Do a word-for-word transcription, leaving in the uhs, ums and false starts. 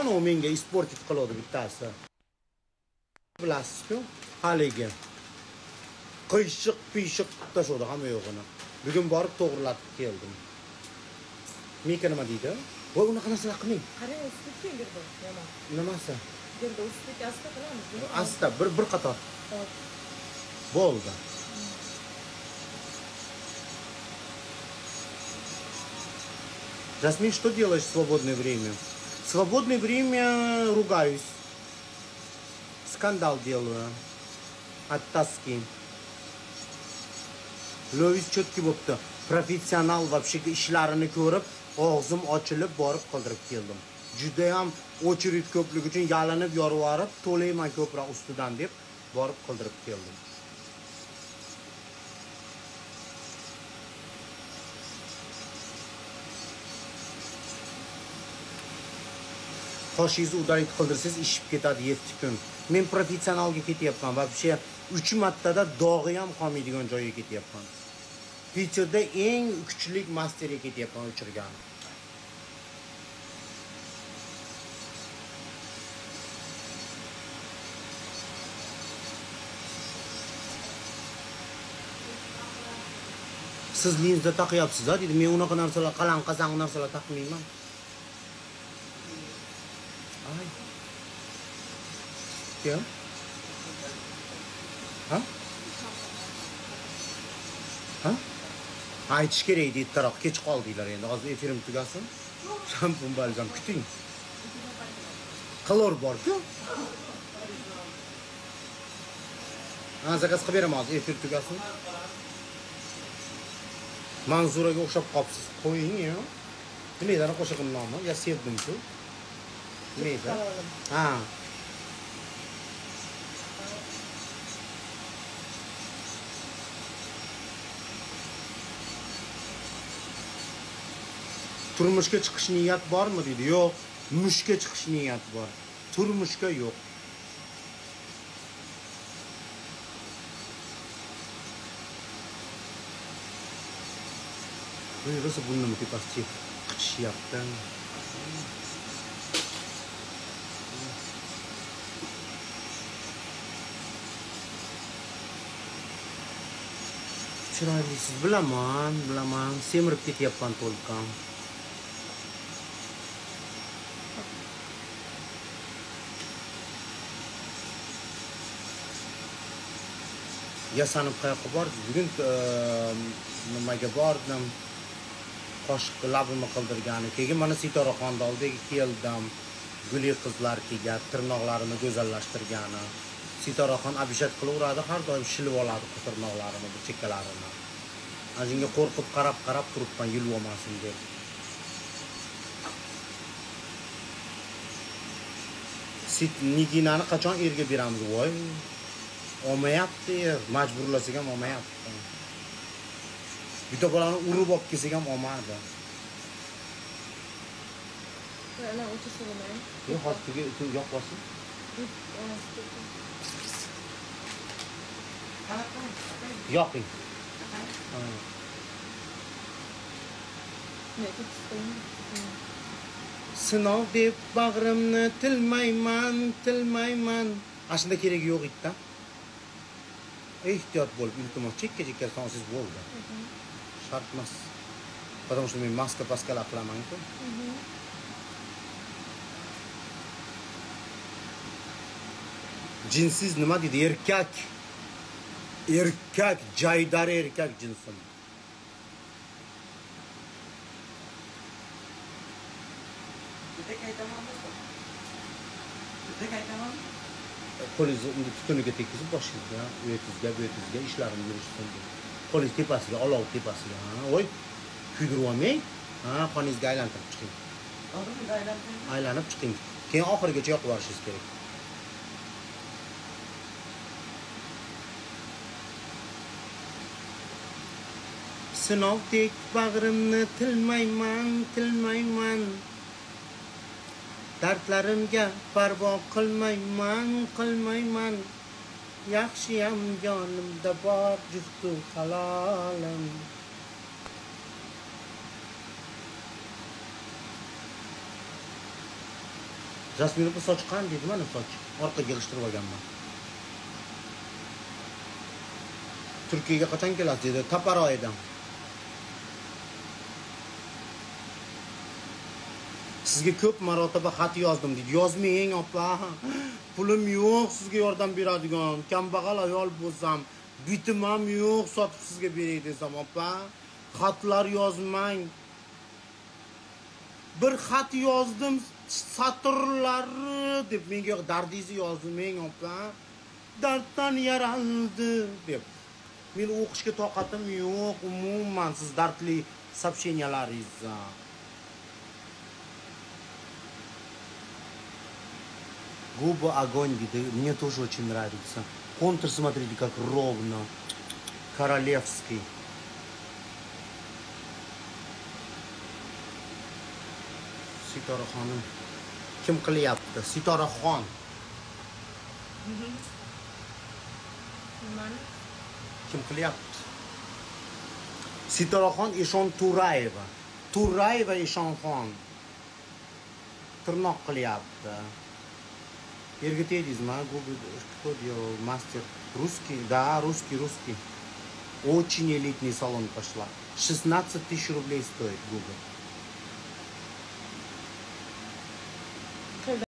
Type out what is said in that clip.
o menga isportit qiladi bittasi. Bilasizku, haligi. Qiyshiq, pishiq tashodi hamma yo'g'ini. Bugun borib to'g'rilatib keldim. Meka nima deydi? Voy, unaqa narsalar qilmang. Qarang, ustiga girdi. Yomon. Nimasi? Girdi, ustiga asta qilamiz. Asta, bir bir qator. Hop. Bo'ldi. Жасмин, что делаешь в свободное время? В свободное время ругаюсь. Скандал делаю. От тоски. Lovis cho'tki bo'pti. Professional вообще ishlarini ko'rib, og'zim ochilib borib qoldirib keldim. Juda ham очередь ko'pligi uchun yalinib yorvorib, to'layman ko'proq ustidan deb borib qoldirib keldim. Qoshingizni udarit qildirsangiz ishib ketadi yetti kun. Men professionalga ketyapman. Вообще uch martada dog'i ham qolmaydigan joyga ketyapman. Pitcherda eng kuchli masterga ketyapman o'chirgan. Siz linza taqyapsiz-a? Dedi. Men unaqa narsalar, qalan-qazang narsalar taqmayman. Ay. Kim? Ha? Ha? Aytish kerak deydi, taroq kech qoldinglar endi. Hozir efirim tugasin. Shampun balzam kuting. Qilor bor-ku. Ha, zakaz qilib beraman hozir efir tugasin. Manzuraga o'xshab qopsiz. Qo'ying-ya. Nimadan qo'shig'im nomi? Ya sevdim-ku. Neydi? Ha. Turmushga chiqish niyat bormi dedi. Yo'q, mushga chiqish niyat bor. Turmushga yo'q. Buyursa bundan tepasi qichishyapti. Chiroylisiz, bilaman, bilaman. Semirib ketyapman to'lqin. Yasanib qayoqqa bordi? Bugun nimaga bordim? Qo'shiq labimni qildirgani. Keyin mana Sitoraxon oldida keldim. Guli qizlar kelgan, tirnoqlarini go'zallashtirgani. Sitoraxon abishat qilaveradi, har doim shilib oladi tirnoqlarini, bu chekkalarini. Ajinga qo'rqib qarab-qarab turibman, yulib olmasin deb. Sit Niginani qachon erga beramiz, voy? Olmayapti, majburlasak ham olmayapti. Bitta bolani urib olib kelsak ham olmadi. Ana o'chirsalam. Yo'q, hozir yo'q bo'lsin. Yoqing. Sinov deb bag'rimni tilmayman, tilmayman. Aslida keragi yo'q edi-da. Ehtiyot bo'lib, iltimos chekka-chekka sonsiz bo'ldi. Shart emas. Потому что men maska-paskalar qilaman-ku. Jinsiz nima deydi? Erkak. Erkak, jaydar erkak jinsim. Bitta qaytamanmi? Bitta qaytamanmi? Qo'lingizni unda tutuniga tekkizib boshingizga, u yerga, bu yerga ishlarini yurishsin. Qo'lingiz tepasiga, olov tepasiga. Voy, kuydirib olmang. Ha, qoningizga aylantirib chiqing. To'g'rimi? Aylantirib. Aylanib chiqing. Keyin oxirigacha yoqib borishingiz kerak. Sinovdek bag'rimni tilmayman, tilmayman. Dardlarimga parvo qilmayman, qilmayman. Yaxshiyam yonimda bor juftu halolim. Jasmin bu soch qanday deydi, mana soch. Orqaga yig'ishtirib olganman. Turkiyaga qachon kelasiz dedi, Taparoydan. Sizga ko'p marotaba xat yozdim deydi. Yozmang opa. Pulim yo'q sizga yordam beradigan. Kambag'al ayol bo'lsam, bitim ham yo'q sotib sizga beray desam opa. Xatlar yozmang. Bir xat yozdim, satrlari deb menga dardingizni yozmang opa. Darddan yaraldi deb. Men o'qishga toqatim yo'q, umuman siz dardli сообщенияларingizga. Губы огонь, говорит, мне тоже очень нравится. Контур, смотрите, как ровно. Королевский. Sitora xonim. Kim qilyapti? Sitoraxon. Nimani? Kim qilyapti? Sitoraxon Eshon Turayeva. Turayeva Eshonxon. Tirnoq qilyapti. Erga tegdingizmi? Google кто делал мастер русский? Да, русский, русский. Очень элитный салон пошла. шестнадцать тысяч рублей стоит Google.